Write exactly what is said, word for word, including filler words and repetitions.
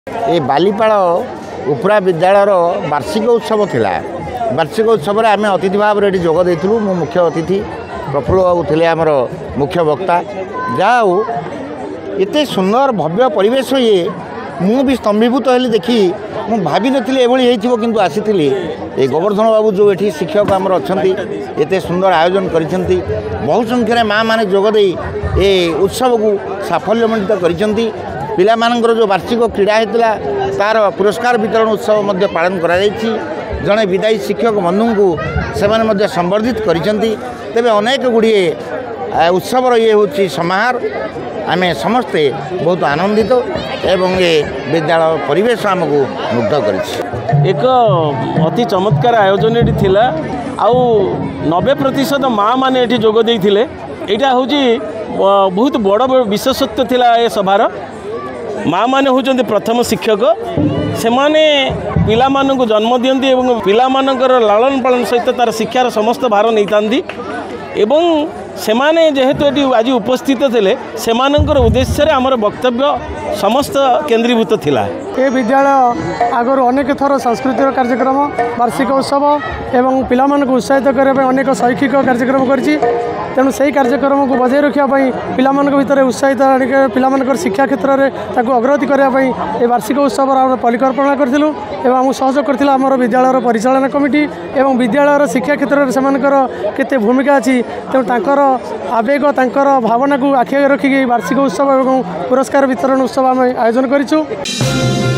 ये बालीपाल उपरा विद्यालय वार्षिक उत्सव थिला। वार्षिक उत्सव में आम अतिथि भाव में जोग देलु। मो मुख्य अतिथि प्रफुल्ल बाबू थे आमर मुख्य वक्ता। जाऊ एते सुंदर भव्य परिवेश ये मु भी स्तंभीभूत हेली देखी मु भावी नी एभली किंतु आसी ये गोवर्धन बाबू जो ये शिक्षक आमर अच्छा एत सुंदर आयोजन करिसेंती। बहु संख्यार माँ मैंने जोगदे ये उत्सव को साफल्यमंडित करिसेंती। पिला मानकर जो वार्षिक क्रीड़ा होता तार पुरस्कार वितरण उत्सव मध्य पालन करा जायछि। जड़े विदायी शिक्षक बंधु को से संबर्धित करिसेंती। तेबे अनेक गुड़िए उत्सवर ये हूँ समाहार। आम समस्ते बहुत आनंदित एवं ये विद्यालय परिवेश आमको मुग्ध कर एक अति चमत्कार आयोजन ये थिला। आउ नब्बे प्रतिशत माँ मैंने ये जोग देइथिले। एटा हूँ बहुत बड़ विशेषत्व थिला ए सभार। माँ मैंने होचंती प्रथम शिक्षक। से माने पिला माननकु जन्म दियंती एवं पिला मानकर लालन पालन सहित तार शिक्षार समस्त भार नहीं थांती। एवं सेमाने जेहेतु एटी आज उपस्थित थे सेमानंकर उद्देश्य रे हमर वक्तव्य समस्त केंद्रीभूत थिला। ये विद्यालय आगर अनेक थर सांस्कृतिक कार्यक्रम वार्षिक उत्सव एवं पिला मानकु उत्साहित करने अनेक शैक्षिक कार्यक्रम करछि। तेणु से कार्यक्रम को बजाय रखापी पिला भितर उत्साहित पिला शिक्षा क्षेत्र में ताको अग्रगति करने ये वार्षिक उत्सव आम परिकल्पना करूँ एवं आमको सहयोग करथिला आमर विद्यालय परिचालन कमिटी एवं विद्यालय शिक्षा क्षेत्र में सेमानकर केते भूमिका अच्छी। तेणु तांकर आवेग तांकर भावना को आखि रखिक वार्षिक उत्सव एवं पुरस्कार वितरण उत्सव आम आयोजन करिछु।